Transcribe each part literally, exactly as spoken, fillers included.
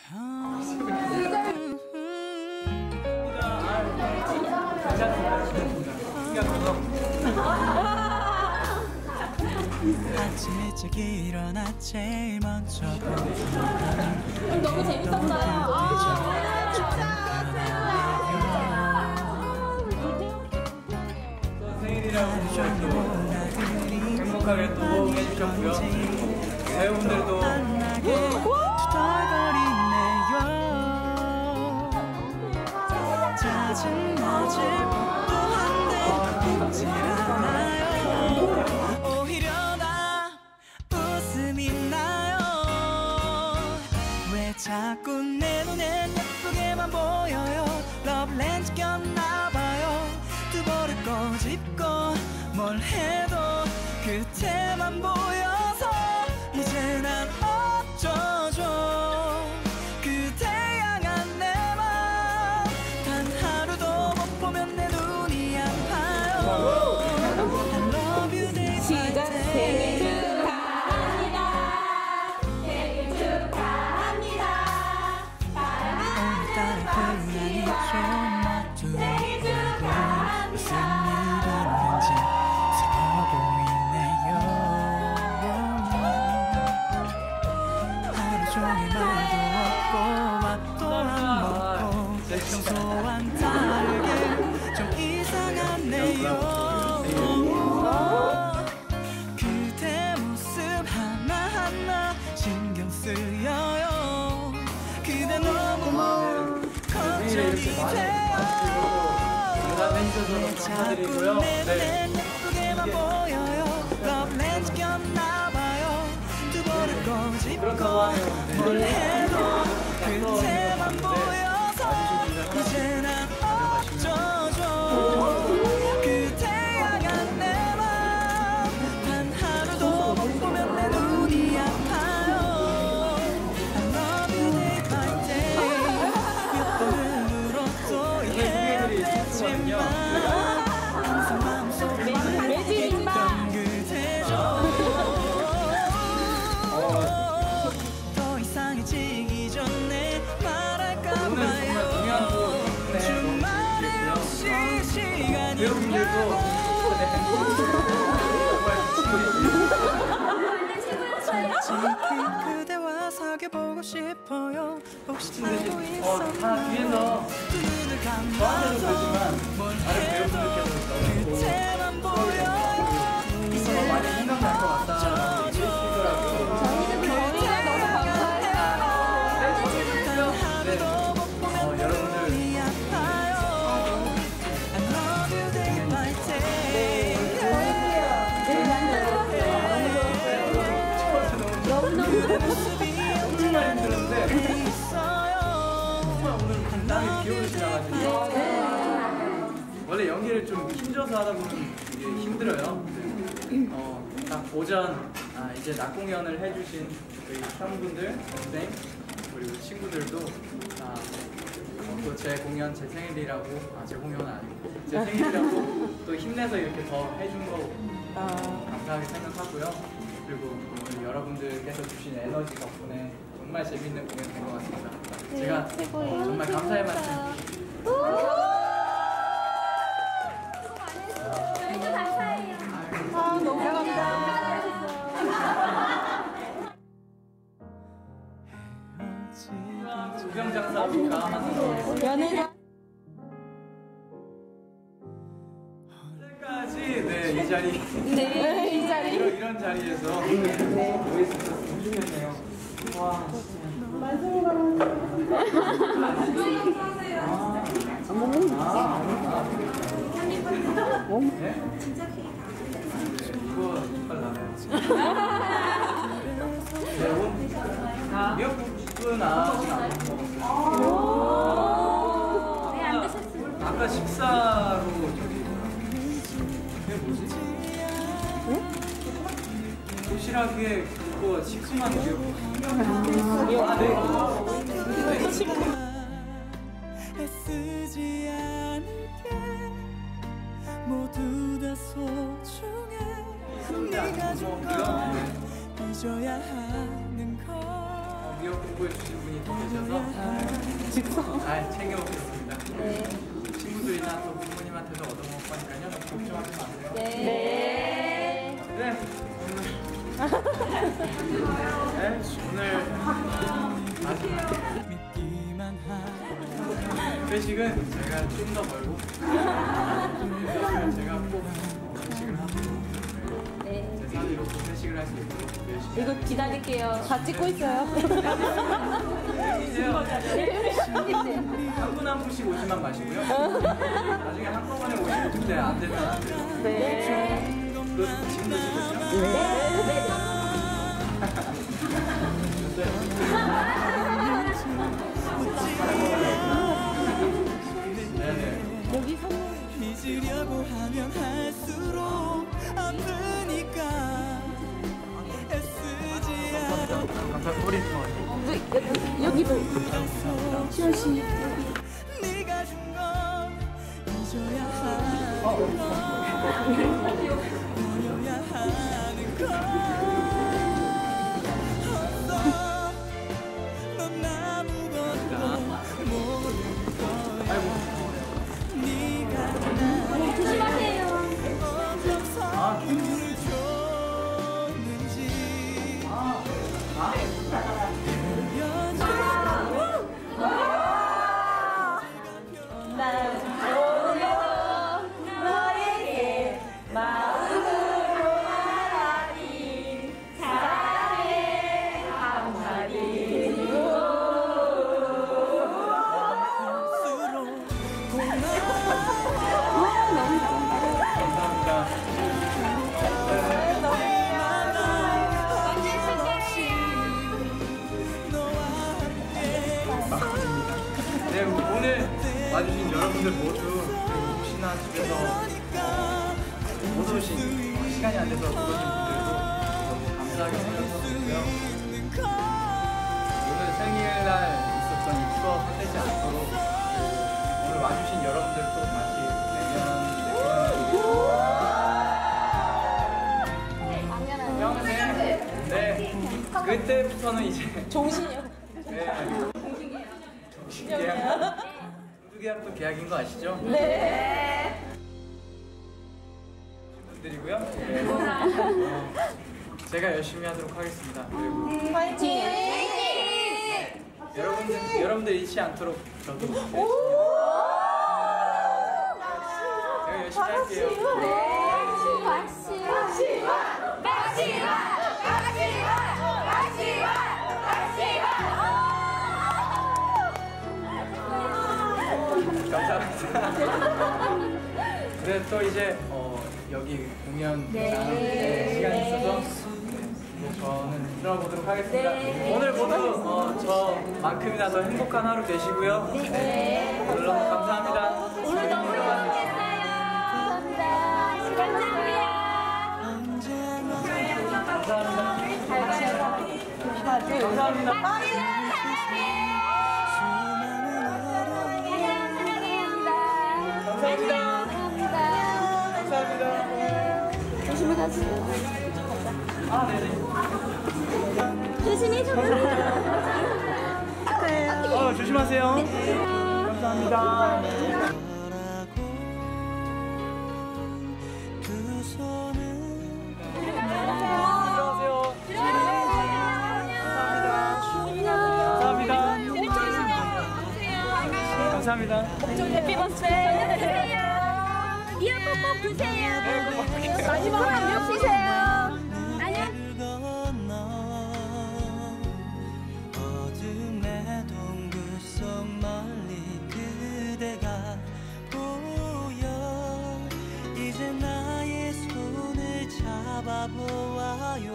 아침 일찍 일어나 제일 먼저 너무 재밌었어요. 아, 생일이라고 행복하게 또 해주셨고요. 배우분들도 짜증나질 법도 한데 웃질 않아요. 오히려 나 웃음이 나요. 왜 자꾸 내 눈엔 예쁘게만 보여요. 러브렌즈 꼈나봐요. 두 볼을 꼬집고 뭘 해도 그때만 보여서 이제 난 어쩌죠. 그대 향한 내 맘 단 하루도 못 보면 내 눈이 아파요. I love you day by day. 생일 축하합니다. 생일 축하합니다. 오늘따라 그날이 좀 어두워 생일 축하합니다. 무슨 일이 있는지 슬퍼 보이네요. 하루 종일 말도 없고 밥도 안 먹고 평소와는 다르게 좀 이상하네요. 그대 모습 하나하나 신경 쓰여요. 그대 너무 걱정이 돼요. 왜 자꾸 내 눈엔 예쁘게만 보여요. 러브렌즈 꼈나봐요. 두 볼을 꼬집고 뭘 해도 그때만 보여서 이제 난 어쩌죠. 그대 향한 내 맘 단 하루도 못 보면 내 눈이 아파요. I love you day by day. 몇 번을 울어도 이해됐지만 항상 마음속에 있던 그대죠. 더 이상해지기 전에 말할까봐요. 주말에 혹시 시간이 있냐고. 솔직히 그대와 사귀어보고 싶어요. 혹시 알고 있었나요? 두 눈을 감아도 뭘 해도 그때만 보여요. 이제 난 어쩌죠. 그대 향한 내 맘 단 하루도 못 보면 내 눈이 아파요. I love you day by day. 모습이 언제나 내 눈에 있어요. 오늘 간단히 기억을 지나가지고 원래 연기를 좀 힘줘서 하다 보면 되게 힘들어요. 어, 딱 오전 아, 이제 낮 공연을 해주신 저희 형분들, 동생 그리고 친구들도 아, 어, 또 제 공연 제 생일이라고 아, 제 공연은 아니고 제 생일이라고 또 힘내서 이렇게 더 해준 거 감사하게 생각하고요. 그리고 오늘 여러분들께서 주신 에너지 덕분에 정말 재밌는 공연 된 것 같습니다. 제가 어, 정말 감사의 말씀 저희도 감사해요. 아, 너무 감사합니다. 우병장사입니까 하면서 연애자. 까지 네, 이 자리 네, 이 자리. 이런, 이런 자리에서 모였어서 너무 좋겠네요. 와 네? 진짜 케이크 이거 이빨 나네요. 네, 온 미역국은 아직 안 먹었어요. 네, 안 드셨어요. 아까 식사로 저기 그게 뭐지? 도시락에 그거 시큼한 미역국. 아, 네. 애쓰지 않을게 모두 다 소중해 네가 준 걸 잊어야 하는 걸 미역 공부해 주신 분이 또 계셔서 직접. 잘 챙겨 먹겠습니다. 친구들이나 또 부모님한테도 얻어먹을 거니까요. 걱정하지 마세요. 네. 네, 오늘 네, 오늘 마지막 회식은 제가 좀 더 벌고 제가 꼭 음식을 하고 네. 제 사비로 꼭 회식을 할 수 있도록 열심히 이거 기다릴게요. 다 찍고 있어요. 해주세요. 한 분 한 분씩 오지만 마시고요. 나중에 한꺼번에 오시면 그때 안 되면 안 돼요. 네. 그거 지금도 찍으시죠? 여기 선물. 잊으려고 하면 할수록 아프니까 애쓰지 않아 감사합니다. 우리 여기도. 시원 씨. 네가 준 건 잊어야 하는 거 버려야 하는 거 없어 넌 아무것도 모를 거야 네가 조심하세요. 어디서 힘을 줬는지 너에게 마음으로 말하니 사랑해 한마디로 네, 오늘 와주신 여러분들 모두 혹시나 집에서 못 오신 시간이 안 돼서 못 오신 분들도 너무 감사하게 생각하고요. 오늘 생일날 있었던 이 추억 헛되지 않도록 오늘 와주신 여러분들도 다시 내년 내년 네, 그때부터는 이제 정신이요. 네. 계약, 계약도 계약인 거 아시죠? 네. 분들이고요. 네. 어, 제가 열심히 하도록 하겠습니다. 그리고 화이팅! 여러분들 여러분들 잃지 않도록 저도 열심히 제가 열심히 할게요. 박시 박시 박시 감사합니다. 네, 또 이제 어, 여기 공연 네. 시간이 있어서 네, 저는 들어보도록 하겠습니다. 네. 오늘 모두 어, 저만큼이나 더 행복한 하루 되시고요. 네. 오늘 너무 감사합니다. 오늘 너무 행복했어요. 감사합니다. 감사합니다. 감사합니다. 감사합니다. 감사합니다. 조심히 가세요. 아, 네네. 조심히 가세요. 어, 조심하세요. 감사합니다. 들어가세요. 감사합니다. 감사합니다. 해피 버스데이. 이어 뽀뽀 주세요. 마지막으로 안녕 주세요. 안녕. 어둠의 동굴 속 멀리 그대가 보여 이제 나의 손을 잡아보아요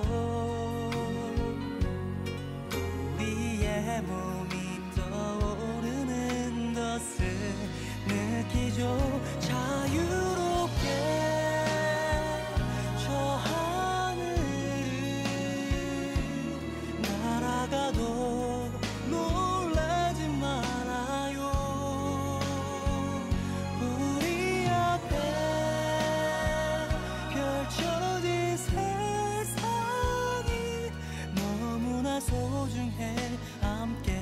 우리의 몸이 떠오르는 것을 느끼죠 자유롭게 저 소중해 함께